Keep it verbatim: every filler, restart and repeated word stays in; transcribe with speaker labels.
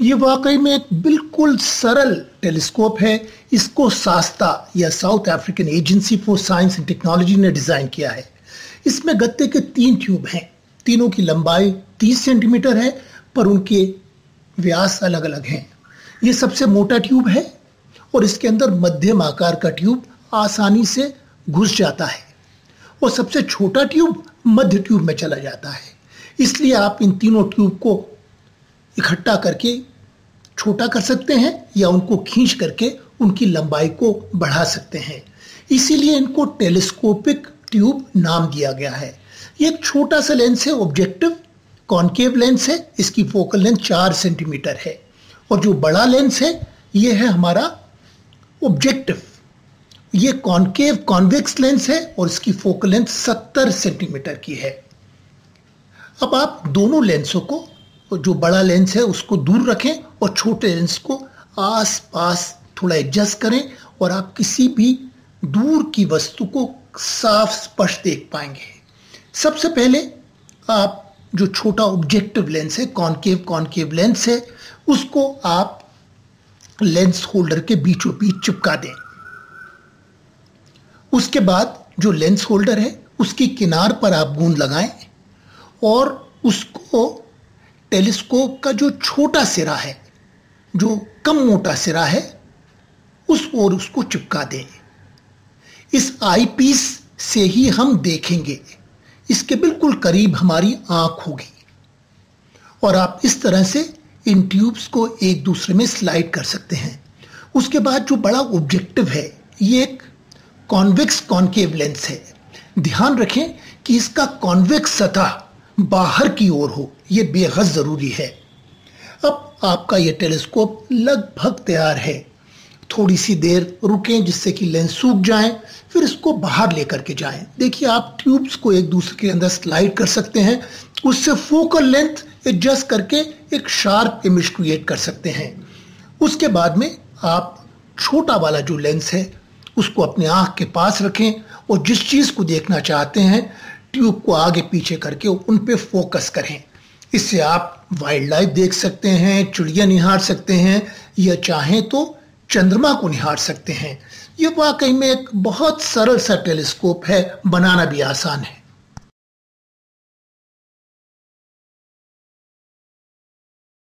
Speaker 1: ये वाकई में एक बिल्कुल सरल टेलीस्कोप है। इसको सास्ता या South African agency for science and technology ने डिज़ाइन किया है। इसमें गत्ते के तीन ट्यूब हैं। तीनों की लंबाई तीस सेंटीमीटर है, पर उनके व्यास अलग अलग हैं। ये सबसे मोटा ट्यूब है और इसके अंदर मध्यम आकार का ट्यूब आसानी से घुस जाता है, और सबसे छोटा ट्यूब मध्य ट्यूब में चला जाता है। इसलिए आप इन तीनों ट्यूब को इकट्ठा करके छोटा कर सकते हैं या उनको खींच करके उनकी लंबाई को बढ़ा सकते हैं। इसीलिए इनको टेलीस्कोपिक ट्यूब नाम दिया गया है। ये एक छोटा सा लेंस है, ऑब्जेक्टिव कॉनकेव लेंस है। इसकी फोकल लेंथ चार सेंटीमीटर है, और जो बड़ा लेंस है ये है हमारा ऑब्जेक्टिव। ये कॉनकेव कॉन्वेक्स लेंस है और इसकी फोकल लेंथ सत्तर सेंटीमीटर की है। अब आप दोनों लेंसों को, जो बड़ा लेंस है उसको दूर रखें और छोटे लेंस को आस पास थोड़ा एडजस्ट करें, और आप किसी भी दूर की वस्तु को साफ स्पष्ट देख पाएंगे। सबसे पहले आप जो छोटा ऑब्जेक्टिव लेंस है, कॉनकेव कॉनकेव लेंस है, उसको आप लेंस होल्डर के बीचों बीच चिपका दें। उसके बाद जो लेंस होल्डर है उसकी किनार पर आप गूंद लगाएं और उसको टेलीस्कोप का जो छोटा सिरा है, जो कम मोटा सिरा है, उस ओर उसको चिपका दें। इस आई पीस से ही हम देखेंगे। इसके बिल्कुल करीब हमारी आंख होगी, और आप इस तरह से इन ट्यूब्स को एक दूसरे में स्लाइड कर सकते हैं। उसके बाद जो बड़ा ऑब्जेक्टिव है, ये एक कॉन्वेक्स कॉनकेव लेंस है। ध्यान रखें कि इसका कॉन्वेक्स सतह बाहर की ओर हो, ये बेहद ज़रूरी है। अब आपका ये टेलीस्कोप लगभग तैयार है। थोड़ी सी देर रुकें जिससे कि लेंस सूख जाएं, फिर इसको बाहर लेकर के जाएं। देखिए, आप ट्यूब्स को एक दूसरे के अंदर स्लाइड कर सकते हैं। उससे फोकल लेंथ एडजस्ट करके एक शार्प इमेज क्रिएट कर सकते हैं। उसके बाद में आप छोटा वाला जो लेंस है उसको अपने आँख के पास रखें, और जिस चीज़ को देखना चाहते हैं ट्यूब को आगे पीछे करके उन पे फोकस करें। इससे आप वाइल्ड लाइफ देख सकते हैं, चिड़िया निहार सकते हैं, या चाहें तो चंद्रमा को निहार सकते हैं। ये वाकई में एक बहुत सरल सा टेलीस्कोप है, बनाना भी आसान है।